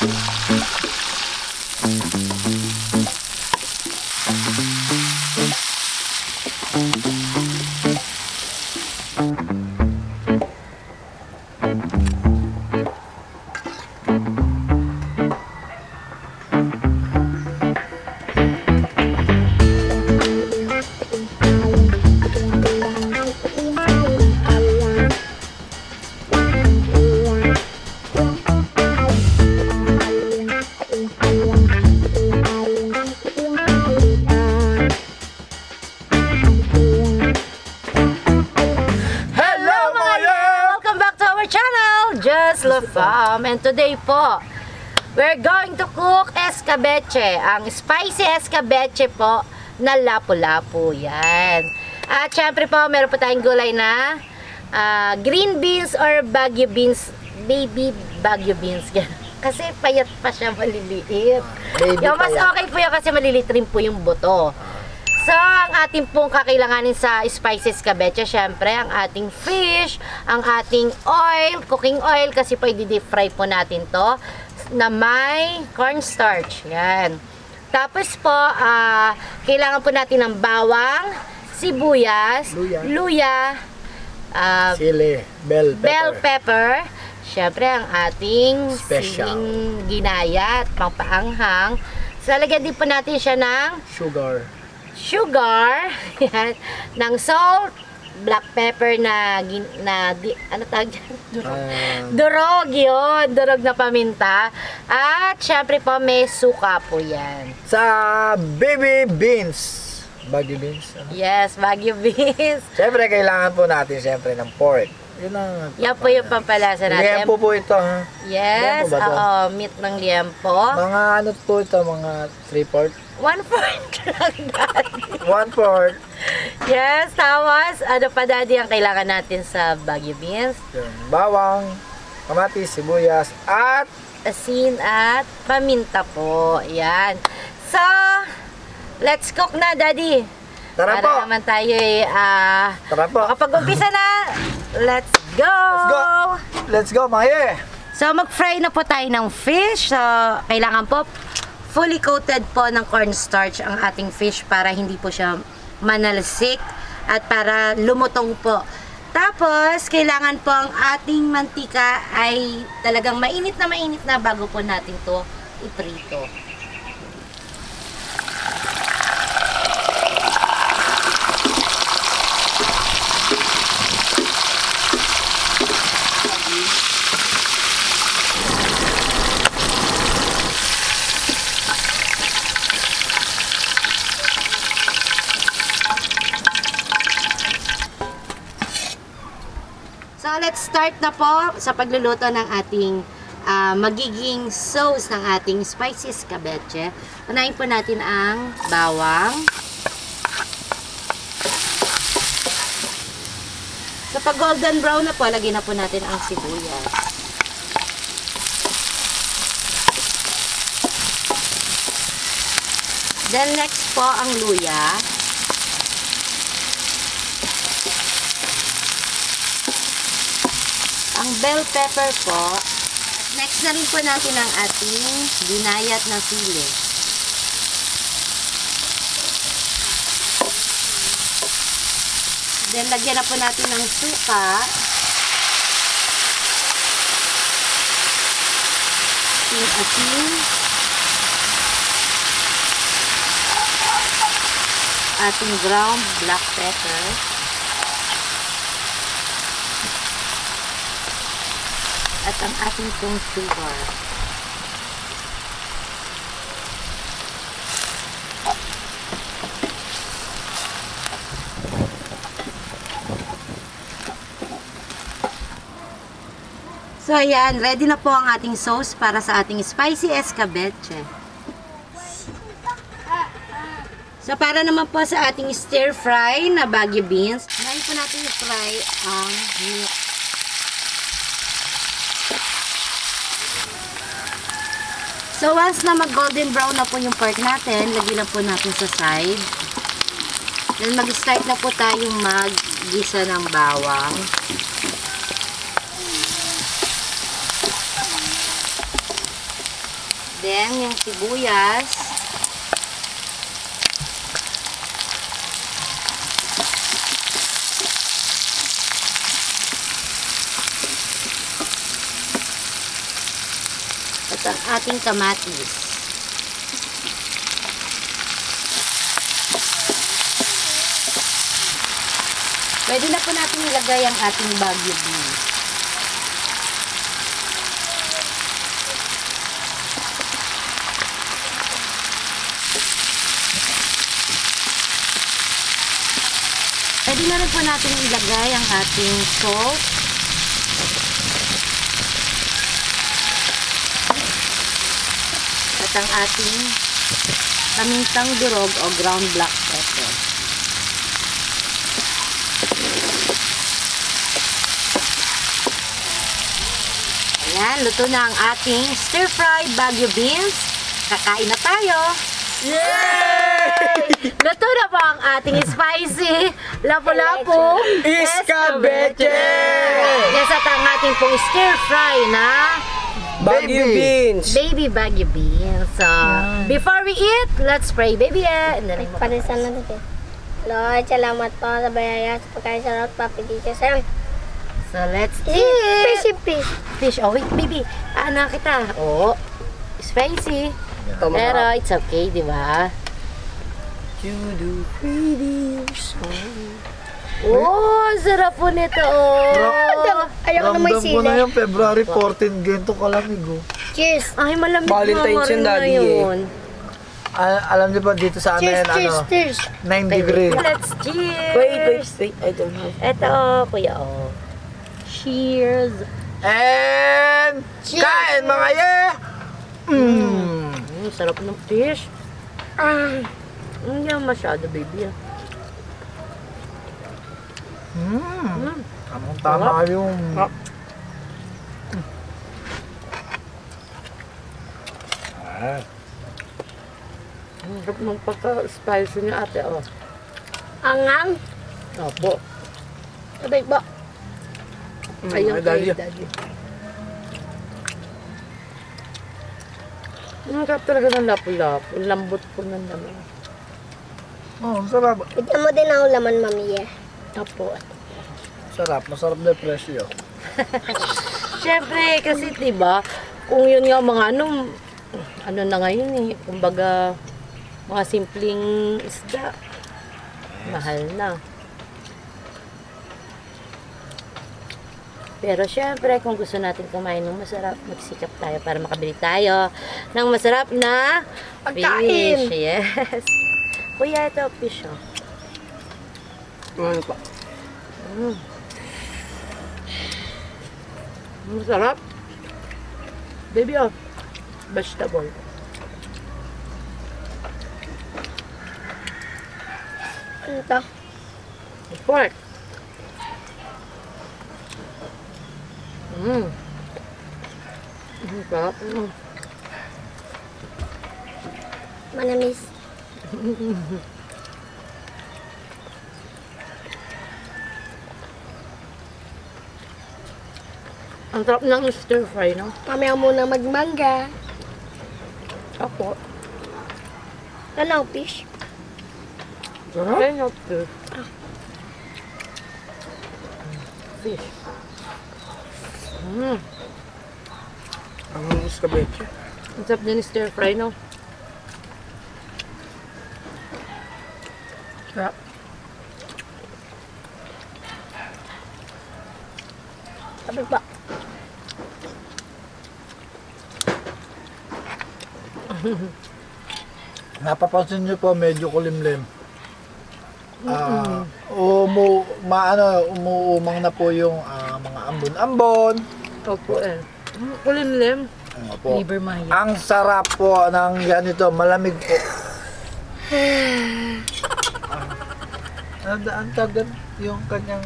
And today po, we're going to cook escabeche. Ang spicy escabeche po na lapu-lapu. Yan. At syempre po, meron po tayong gulay na green beans or Baguio beans. Baby Baguio beans. Kasi payat pa siya, maliliit. Yung mas okay po yan kasi maliliit rin po yung buto. So, ang ating pong kakailanganin sa spicy escabeche, syempre, ang ating fish, ang ating oil, cooking oil, kasi po i-deep fry po natin to, na may cornstarch. Yan. Tapos po, kailangan po natin ng bawang, sibuyas, luya, sili, bell pepper. Syempre, ang ating siling ginaya at pangpaanghang. So, lagyan din po natin siya ng sugar, yan, ng salt, black pepper ano tawag dyan? Durog yun, durog na paminta. At syempre po may suka po yan. Sa baby beans. Baguio beans? Ano? Yes, Baguio beans. Syempre kailangan po natin syempre ng pork. Yan po yung pampalasa natin. Liempo po ito, ha? Yes, oo, meat ng liempo. Mga ano po ito, mga 3/4? 1/4 lang, Daddy. 1/4. Yes, tawas. Ano pa, Daddy, ang kailangan natin sa Baguio beans? Bawang, kamatis, sibuyas, at asin at paminta po. Yan. So, let's cook na, Daddy. Tara po. Para naman tayo tara po. Kapag-umpisa na, let's go! Let's go, mga So, mag-fry na po tayo ng fish. So, kailangan po fully coated po ng cornstarch ang ating fish para hindi po siya manalsik at para lumutong po. Tapos, kailangan po ang ating mantika ay talagang mainit na bago po natin to iprito. So, let's start na po sa pagluluto ng ating magiging sauce ng ating spicy escabeche. Unahin po natin ang bawang. So, pag golden brown na po, lagyan na po natin ang sibuyas. Then, next po ang luya. Ang bell pepper po. At next na rin po natin ang ating ginayat na sili. Then, lagyan na po natin ng suka. Asin. Ating ground black pepper. At ang ating pong sugar. So, ayan. Ready na po ang ating sauce para sa ating spicy escabeche. So, para naman po sa ating stir fry na Baguio beans, ngayon po natin i-fry ang meat. So, once na mag-golden brown na po yung pork natin, lagyan na po natin sa side. Then, mag-start na po tayong mag-gisa ng bawang. natin yung sibuyas. At ang ating kamatis. Pwede na po natin ilagay ang ating Baguio beans. Pwede na rin po natin ilagay ang ating salt. At ang ating pamintang durog o ground black pepper. Ayan, luto na ang ating stir-fried Baguio beans. Kakain na tayo. Yay! Luto na po ang ating spicy lapu-lapu Escabeche! Yes, at ang ating pong stir-fry na Baguio beans. baby Baguio beans. So, before we eat, let's pray. Baby, in the name of Parisan na natin. Lord, salamat po sa bayaya sa pagkain sa Lord, papilita sa So, let's Fish, eat. fish. Fish. Oh, wait, baby. Ano kita? Oh, spicy. Pero it's okay, di ba? Oh, sarap po nito. Oh. Ayaw na may Ramdam ko na sili. yung February 14, ganito kalamig oh. Cheers. Ay, malamig Valentine's yun, Daddy, ngayon. Alam niyo ba dito sa amin, Cheers, cheers, ano, cheers. 9 degree. Let's cheers. Wait. I don't know. Ito, kuya, oh. Cheers. And kain mga ye! Sarap ng fish. Hindi yan masyado, baby. Tama yung... Ang sarap ng pagka-spicy niya, ate, oh. Angang. Opo. Sabay ba? Ayun Daddy. kay Daddy. Ang sarap talaga ng lapu-lapu. Lambot po ng laman. Oh, sarap. Bigyan mo din ako laman, mami. Opo. Sarap. Masarap na presyo. Siyempre, kasi diba, kung yun nga mga ano na ngayon eh, kumbaga, mga simpleng isda, mahal na. Pero syempre, kung gusto natin kumain ng masarap, magsikap tayo para makabili tayo ng masarap na Pagkain. fish. Yes. Kuya, ito fish, oh. Ano pa? Masarap. Baby, oh. Vegetable. Ano to? Pork. Sarap. Manamis. Ang sarap ng stir fry, no? Mamaya muna magmangga. Ako. Ano, fish? Sarap. Ayun, fish. Fish. Ang escabeche. Ang sarap niya ni stir fry, no? Sarap. Sabay ba? Napapansin niyo po, medyo kulimlim. Umuumang na po yung mga ambon-ambon. Opo, eh. Kulimlim. Opo. Liver maya. Ang sarap po ng ganito, malamig po. Ang tagal yung kanyang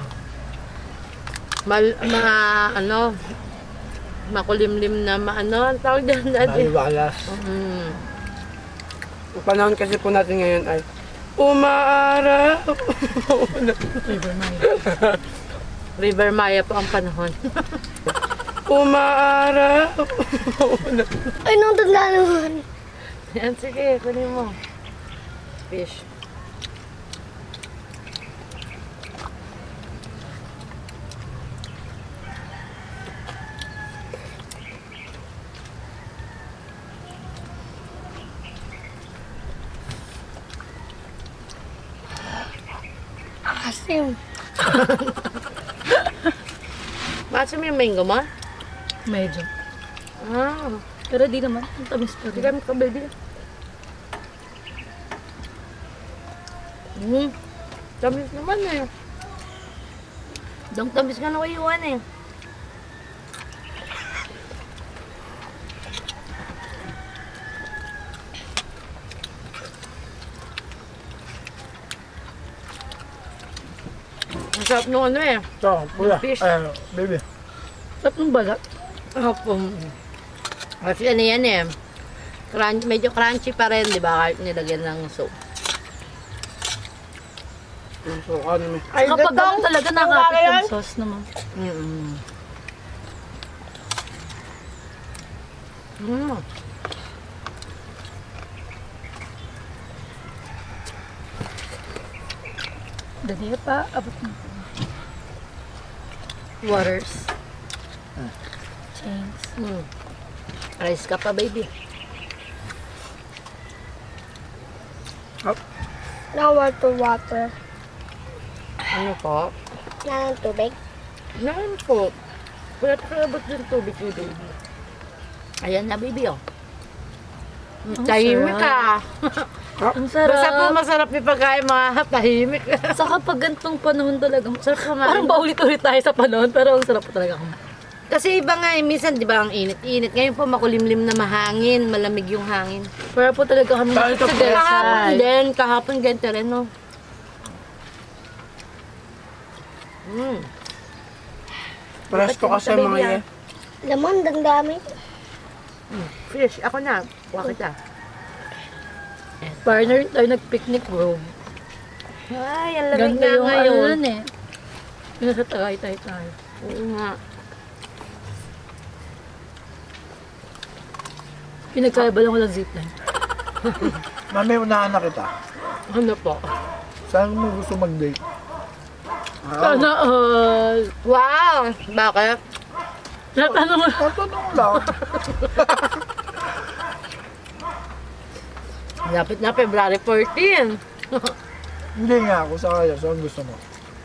makulimlim na ang tawag dyan dati. naliwalas. Ang panahon kasi po natin ngayon ay umaaraw. River Maya. River Maya po ang panahon. Umaaraw. Ay, nung Wala naman. Yan, sige, kunin mo. Fish. Asim. Masim yung mango mo? Medyo. Ah, Pero di naman. Ang tamis pa hindi rin. kami kabili. Tamis naman eh. Dang tamis nga na iwan eh. Ang sarap nung ano eh. Ito, kuya. Fish. Ay, baby. Sarap ng balat. Opo. Kasi ano yan eh. Medyo crunchy pa rin, di ba? Kahit nilagyan ng soup. So, ano naman. Kapag ganun talaga nakakapit yung sauce naman. Dali pa. Abot mo. Waters. Chains. Rice ka pa, baby. Now water. Ano po? Na ng tubig. Naan po. Wala pa kalabot din tubig ni baby. Ayan na, baby, oh. Tahimik ka. Ang Basta po sarap. masarap yung pagkain, mga tahimik. Saka pag gantong panahon talaga. Sarap kumain. Parang paulit-ulit tayo sa panahon, pero ang sarap po talaga kumain. Kasi iba nga, minsan, di ba, ang init-init. Ngayon po, makulimlim na mahangin, malamig yung hangin. Pero po talaga kami Tayo sa to, Kahapon Desal. din, kahapon ganito rin, no? Presto kasi Baby, mga ye. Lamon, dami. Fish, ako na. Kuha kita. Partner tayo nag-picnic bro. Ay, ang lamig Ganda na yung ano ngayon. nun eh. Yung sa Tagaytay tayo. Oo nga. Pinagkaiba lang ko ng zipline. Mami, unahan na kita. Ano po? Saan mo gusto mag-date? Sana all. Wow! Bakit? Natanong mo. Tatanong lang. Lapit na February 14. Hindi nga ako sa kaya. Saan gusto mo?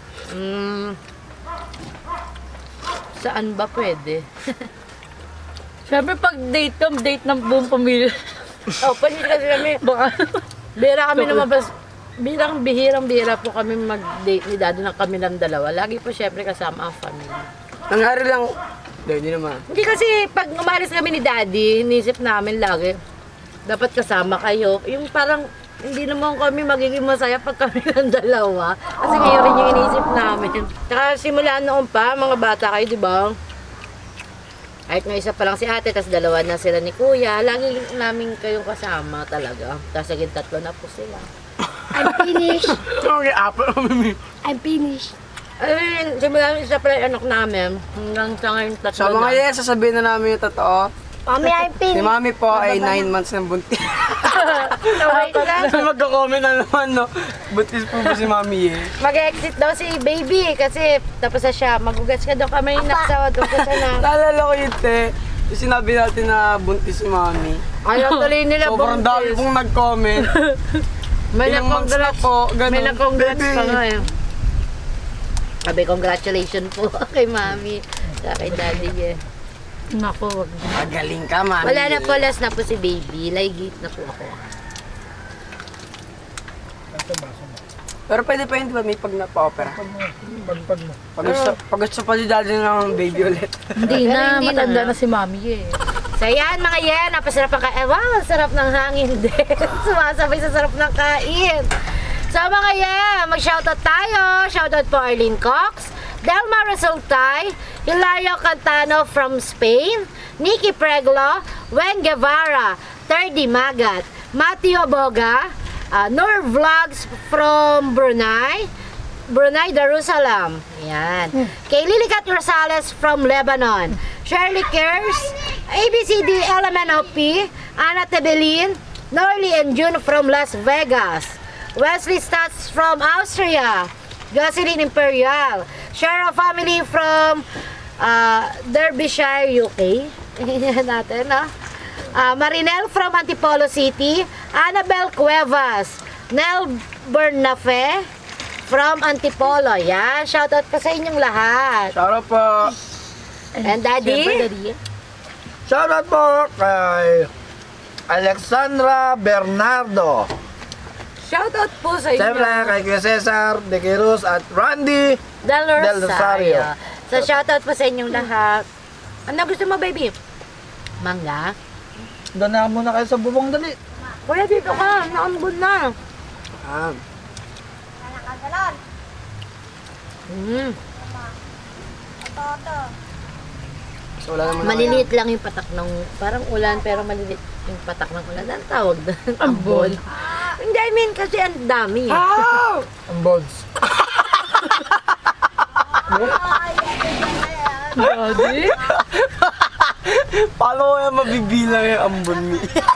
Saan ba pwede? Siyempre pag date ka, date ng buong pamilya. Oh, pwede kasi kami. Baka Bihira kami lumabas. Bihirang-bihira po kami mag-date ni Daddy na kami ng dalawa. Lagi po syempre kasama ang family. Nangyari lang. Hindi naman. Hindi kasi pag umalis kami ni Daddy, inisip namin lagi, dapat kasama kayo. Yung parang hindi naman kami magiging masaya pag kami ng dalawa. Kasi ngayon rin yung inisip namin. Tsaka simula noon pa, mga bata kayo, di ba? Kahit nga isa pa lang si ate, tapos dalawa na sila ni kuya, lagi namin kayong kasama talaga. Tapos naging tatlo na po sila. I'm finished. Okay, apat kami. I'm finished. Ayun, simula isa pa lang yung anak namin. Hanggang sa ngayon tatlo Sa mga na. ye, sasabihin na namin yung totoo. Mami, I'm Si finished. mami po ay 9 months ng buntis. Wait lang. Magko-comment na naman, no? Buntis po ba si mami ye? Mag-exit daw si baby kasi tapos na siya. Magugas ka daw kamay naksawa doon ka na. Naalala ko yun, te. Yung sinabi natin na buntis si mami. Ayaw tuloy nila Sobrang dami buntis. pong nag-comment. May Ilang months na na-congrats po, ganun. May na-congrats Baby. pa nga eh. Sabi, congratulations po kay mami. Sa kay daddy eh. Naku, wag na. Magaling ka, mami. Wala na po, last na po si baby. Ligate na po ako. Ito baso mo. Pero pwede pa yun, di ba? May pag napa-opera. Pagpag mo. Pag gusto pa si daddy ng baby ulit. Hindi Pero na, hindi na matanda nga. na si mami eh. So yan mga yan, napasarap ang kain. Wow, ang sarap ng hangin din. Sumasabay sa sarap ng kain. So mga yan, mag-shoutout tayo. Shoutout po Arlene Cox, Delma Resultay, Hilario Cantano from Spain, Nikki Preglo, Wen Guevara, Terdy Magat, Matthew Boga, Nur Vlogs from Brunei, Darussalam. Yan. Kay Lilicat Rosales from Lebanon. Shirley Cares, ABCD LMNOP, Ana Tebelin, Norly and June from Las Vegas, Wesley Stats from Austria, Jocelyn Imperial, Shara family from Derbyshire, UK. Yan natin, no? Marinel from Antipolo City, Annabel Cuevas, Nel Bernafe from Antipolo. Yan, shoutout po sa inyong lahat. Shoutout po. And Daddy? Siyempre, Daddy. Shoutout po kay Alexandra Bernardo. Shoutout po sa inyo. Siyempre kay Kuya Cesar De Quiruz at Randy Del Del Rosario. Rosario. So, shoutout po sa inyong lahat. Ano gusto mo, baby? Mangga? Doon na muna kayo sa bubong dali. Kuya, dito ka. Naambun na. So, wala naman Maliliit lang yung patak ng, parang ulan, pero maliliit yung patak ng ulan. Ang tawag doon? Ambon. Hindi, I mean, kasi ang dami. Ang bones. Daddy? Paano kaya mabibilang yung ambon mi?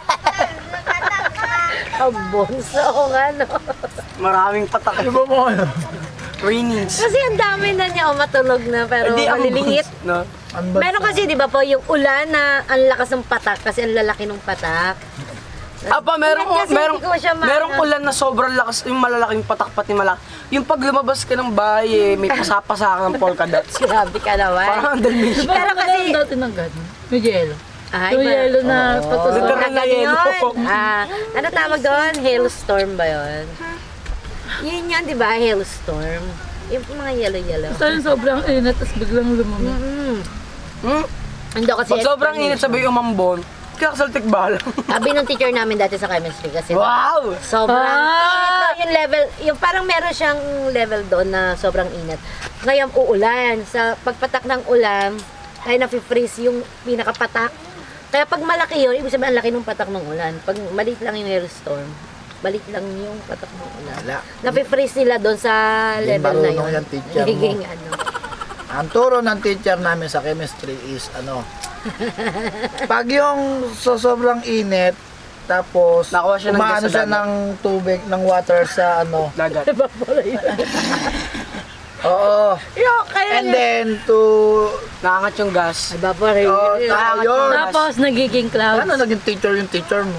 Ambon. So, ano. Maraming patak. Di ba mo? Rainings. Kasi ang dami na niya, matulog na, pero Hindi, maliliit. No? Ang bones. Meron kasi, di ba po, yung ulan na ang lakas ng patak, kasi ang lalaki ng patak. Apa, merong Kasi merong hindi ko siya merong ulan na sobrang lakas, yung malalaking patak pati malaki. Yung pag lumabas ka ng bahay, may pasapasa ka ng polka dots. Grabe ka naman. Parang ang dalmi. Pero kasi, dati ng gano'n. May yelo. ay, Yung yelo na patusok. Literal na yelo. Ano tawag doon? Hailstorm ba yun? Yun yan, di ba? Hailstorm. Yung mga yellow-yellow. Basta yung sobrang init, tapos biglang lumamig. Hindi kasi Pag sobrang init sabi umambon, kakasaltik balang. Sabi ng teacher namin dati sa chemistry kasi Wow! sobrang init daw yung level, yung parang meron siyang level doon na sobrang init. Ngayon uulan, sa pagpatak ng ulan, ay nafe-freeze yung pinakapatak. Kaya pag malaki yun, ibig sabihin ang laki ng patak ng ulan. Pag maliit lang yung hailstorm, maliit lang yung patak ng ulan. Wala. Nafe-freeze nila doon sa Hindi level na marunong yun. yung teacher mo. Nagiging ano. Ang turo ng teacher namin sa chemistry is ano, pag yung sobrang init, tapos Nakuha siya ng gas umaano sa siya dagat. ng tubig, ng water sa ano. Dagat. Oo. Kaya And then to Nakangat yung gas. evaporate. oh, yun. Tapos nagiging clouds. Paano naging teacher yung teacher mo?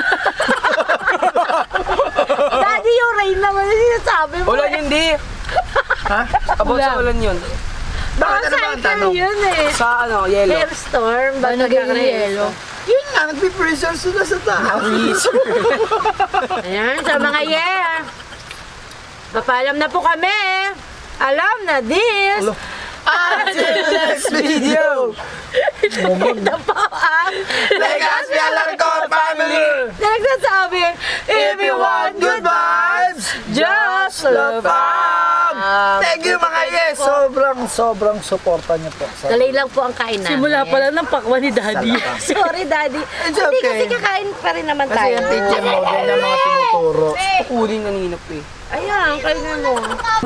Daddy, yung rain naman yung sinasabi mo. Ulan yun, di. Ha? About sa ulan yun. Bakit ano ba ang tanong? Yun eh. Sa ano, yellow. Hailstorm, ba Ba nagiging yelo? Yun nga, nagpipreserve sila sa taas. Ayan, sa mga papaalam na po kami. Alam na this. Until next video! Ito po ang Legazpi Alarcon family! nagsasabi, if you want good vibes, just love up. Thank you mga yes! Sobrang suporta niyo po. Tuloy lang po ang kain namin. Simula pa lang ng pakwa ni Daddy. Sorry, Daddy. It's Hindi okay. kasi kakain pa rin naman Kasi tayo. yung teacher mo, ganyan mga tinuturo. Kukunin na ninap eh. Ayan, kainin mo.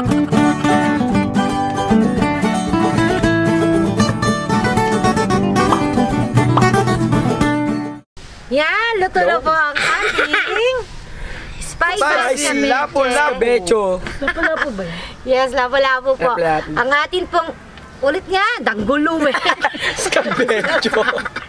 Yan, luto na po ang ating spicy Spicy lapu-lapu. Becho. Napala po ba yun? Yes, lapu-lapu po. Lapu-lapu. Ang ating pong, ulit nga, danggulume. Scabecho.